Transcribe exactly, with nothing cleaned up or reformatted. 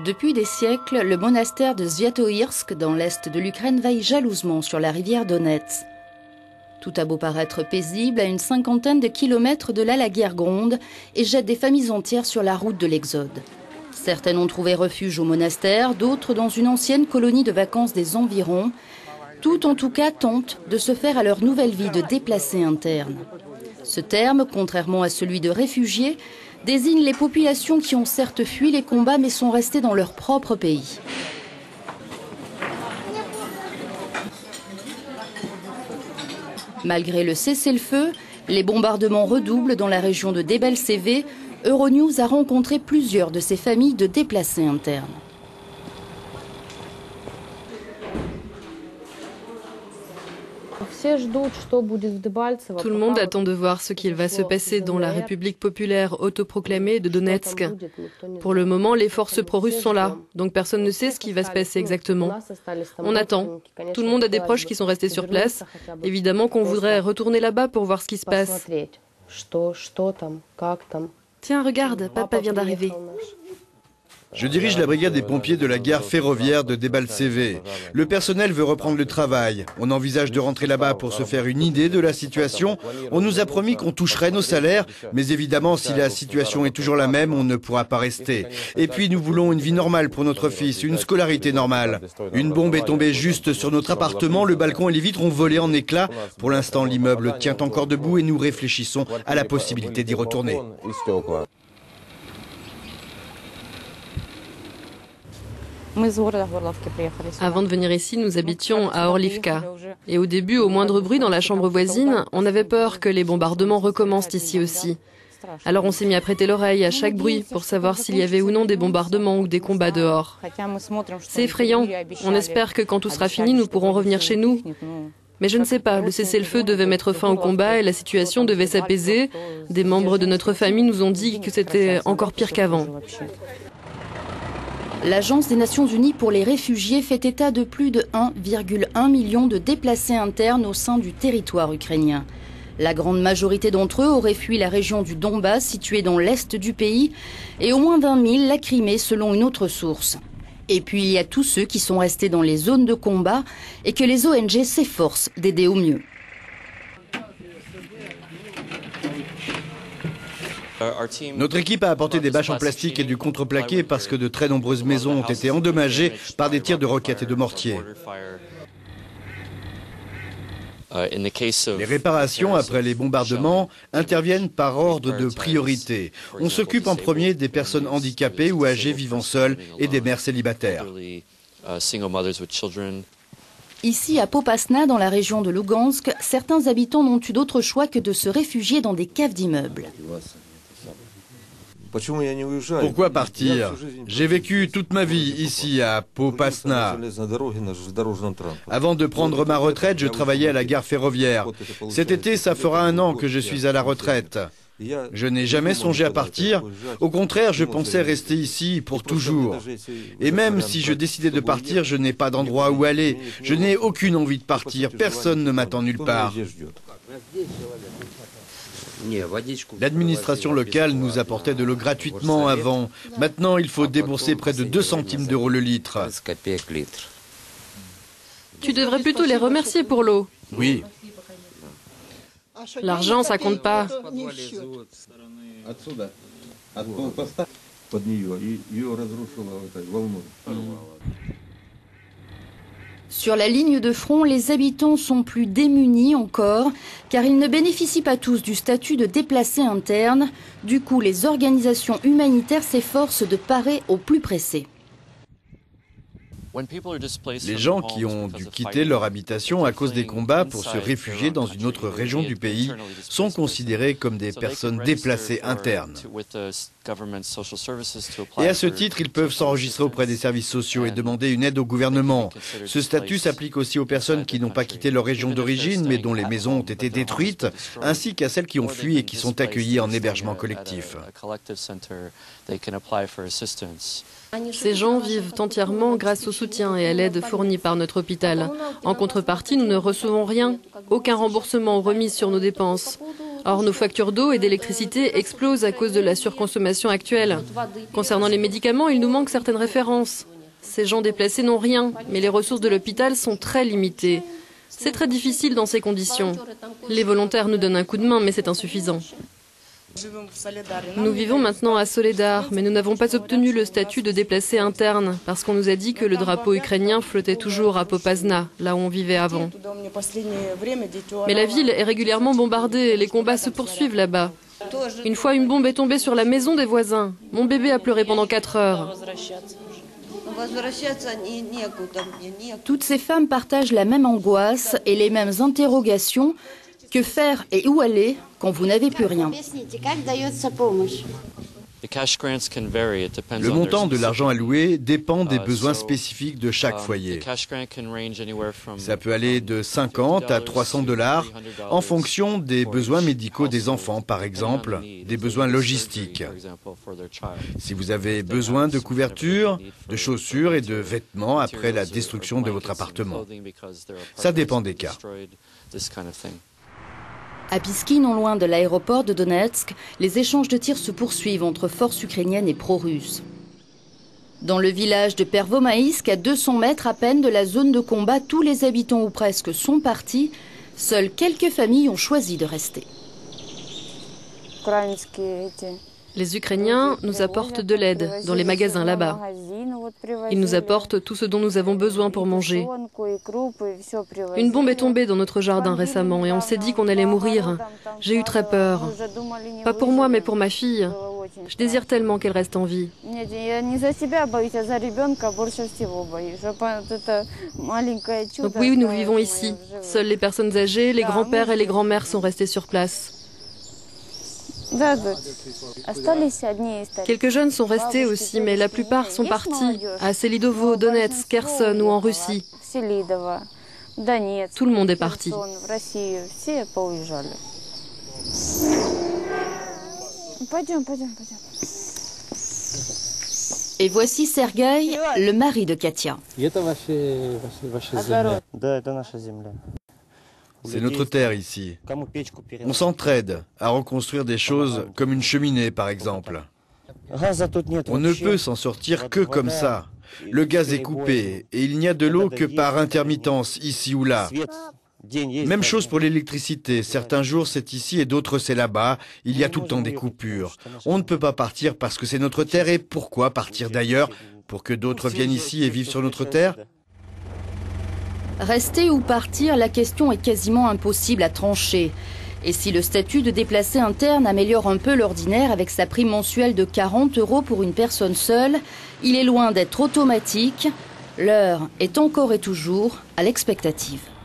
Depuis des siècles, le monastère de Sviatoïrsk, dans l'est de l'Ukraine, veille jalousement sur la rivière Donets. Tout a beau paraître paisible, à une cinquantaine de kilomètres de là, la guerre gronde et jette des familles entières sur la route de l'exode. Certaines ont trouvé refuge au monastère, d'autres dans une ancienne colonie de vacances des environs. Toutes, en tout cas, tentent de se faire à leur nouvelle vie de déplacés internes. Ce terme, contrairement à celui de réfugiés, désigne les populations qui ont certes fui les combats mais sont restées dans leur propre pays. Malgré le cessez-le-feu, les bombardements redoublent dans la région de Debaltseve. Euronews a rencontré plusieurs de ces familles de déplacés internes. Tout le monde attend de voir ce qu'il va se passer dans la République populaire autoproclamée de Donetsk. Pour le moment, les forces pro-russes sont là, donc personne ne sait ce qui va se passer exactement. On attend. Tout le monde a des proches qui sont restés sur place. Évidemment qu'on voudrait retourner là-bas pour voir ce qui se passe. Tiens, regarde, papa vient d'arriver. Je dirige la brigade des pompiers de la gare ferroviaire de Debaltseve. Le personnel veut reprendre le travail. On envisage de rentrer là-bas pour se faire une idée de la situation. On nous a promis qu'on toucherait nos salaires, mais évidemment, si la situation est toujours la même, on ne pourra pas rester. Et puis, nous voulons une vie normale pour notre fils, une scolarité normale. Une bombe est tombée juste sur notre appartement, le balcon et les vitres ont volé en éclats. Pour l'instant, l'immeuble tient encore debout et nous réfléchissons à la possibilité d'y retourner. Avant de venir ici, nous habitions à Orlivka. Et au début, au moindre bruit dans la chambre voisine, on avait peur que les bombardements recommencent ici aussi. Alors on s'est mis à prêter l'oreille à chaque bruit pour savoir s'il y avait ou non des bombardements ou des combats dehors. C'est effrayant. On espère que quand tout sera fini, nous pourrons revenir chez nous. Mais je ne sais pas, le cessez-le-feu devait mettre fin au combat et la situation devait s'apaiser. Des membres de notre famille nous ont dit que c'était encore pire qu'avant. L'Agence des Nations Unies pour les réfugiés fait état de plus de un virgule un million de déplacés internes au sein du territoire ukrainien. La grande majorité d'entre eux auraient fui la région du Donbass, située dans l'est du pays, et au moins vingt mille la Crimée, selon une autre source. Et puis il y a tous ceux qui sont restés dans les zones de combat et que les O N G s'efforcent d'aider au mieux. Notre équipe a apporté des bâches en plastique et du contreplaqué parce que de très nombreuses maisons ont été endommagées par des tirs de roquettes et de mortiers. Les réparations après les bombardements interviennent par ordre de priorité. On s'occupe en premier des personnes handicapées ou âgées vivant seules et des mères célibataires. Ici, à Popasna, dans la région de Lugansk, certains habitants n'ont eu d'autre choix que de se réfugier dans des caves d'immeubles. Pourquoi partir? J'ai vécu toute ma vie ici à Popasna. Avant de prendre ma retraite, je travaillais à la gare ferroviaire. Cet été, ça fera un an que je suis à la retraite. Je n'ai jamais songé à partir. Au contraire, je pensais rester ici pour toujours. Et même si je décidais de partir, je n'ai pas d'endroit où aller. Je n'ai aucune envie de partir. Personne ne m'attend nulle part. L'administration locale nous apportait de l'eau gratuitement avant. Maintenant, il faut débourser près de deux centimes d'euros le litre. Tu devrais plutôt les remercier pour l'eau. Oui. L'argent, ça compte pas. Sur la ligne de front, les habitants sont plus démunis encore, car ils ne bénéficient pas tous du statut de déplacés internes. Du coup, les organisations humanitaires s'efforcent de parer aux plus pressés. Les gens qui ont dû quitter leur habitation à cause des combats pour se réfugier dans une autre région du pays sont considérés comme des personnes déplacées internes. Et à ce titre, ils peuvent s'enregistrer auprès des services sociaux et demander une aide au gouvernement. Ce statut s'applique aussi aux personnes qui n'ont pas quitté leur région d'origine mais dont les maisons ont été détruites, ainsi qu'à celles qui ont fui et qui sont accueillies en hébergement collectif. Ces gens vivent entièrement grâce au soutien et à l'aide fournie par notre hôpital. En contrepartie, nous ne recevons rien, aucun remboursement ou remise sur nos dépenses. Or, nos factures d'eau et d'électricité explosent à cause de la surconsommation actuelle. Concernant les médicaments, il nous manque certaines références. Ces gens déplacés n'ont rien, mais les ressources de l'hôpital sont très limitées. C'est très difficile dans ces conditions. Les volontaires nous donnent un coup de main, mais c'est insuffisant. Nous vivons maintenant à Soledar, mais nous n'avons pas obtenu le statut de déplacé interne, parce qu'on nous a dit que le drapeau ukrainien flottait toujours à Popasna, là où on vivait avant. Mais la ville est régulièrement bombardée et les combats se poursuivent là-bas. Une fois, une bombe est tombée sur la maison des voisins. Mon bébé a pleuré pendant quatre heures. Toutes ces femmes partagent la même angoisse et les mêmes interrogations. Que faire et où aller quand vous n'avez plus rien? Le montant de l'argent alloué dépend des besoins spécifiques de chaque foyer. Ça peut aller de cinquante à trois cents dollars en fonction des besoins médicaux des enfants, par exemple, des besoins logistiques. Si vous avez besoin de couverture, de chaussures et de vêtements après la destruction de votre appartement. Ça dépend des cas. À Pisky, non loin de l'aéroport de Donetsk, les échanges de tirs se poursuivent entre forces ukrainiennes et pro-russes. Dans le village de Pervomaïsk, à deux cents mètres à peine de la zone de combat, tous les habitants ou presque sont partis. Seules quelques familles ont choisi de rester. Les Ukrainiens nous apportent de l'aide dans les magasins là-bas. Ils nous apportent tout ce dont nous avons besoin pour manger. Une bombe est tombée dans notre jardin récemment et on s'est dit qu'on allait mourir. J'ai eu très peur. Pas pour moi, mais pour ma fille. Je désire tellement qu'elle reste en vie. Donc oui, nous vivons ici. Seules les personnes âgées, les grands-pères et les grands-mères sont restés sur place. Quelques jeunes sont restés aussi, mais la plupart sont partis à Selidovo, Donetsk, Kherson ou en Russie. Tout le monde est parti. Et voici Sergueï, le mari de Katia. C'est notre terre ici. On s'entraide à reconstruire des choses comme une cheminée, par exemple. On ne peut s'en sortir que comme ça. Le gaz est coupé et il n'y a de l'eau que par intermittence, ici ou là. Même chose pour l'électricité. Certains jours c'est ici et d'autres c'est là-bas. Il y a tout le temps des coupures. On ne peut pas partir parce que c'est notre terre. Et pourquoi partir d'ailleurs? Pour que d'autres viennent ici et vivent sur notre terre? Rester ou partir, la question est quasiment impossible à trancher. Et si le statut de déplacé interne améliore un peu l'ordinaire avec sa prime mensuelle de quarante euros pour une personne seule, il est loin d'être automatique. L'heure est encore et toujours à l'expectative.